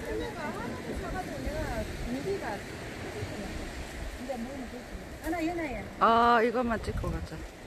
내가 하나도 사가지고 내가 공기가 이제 먹으면 되지. 하나 연하야. 아, 이것만 찍고 가자.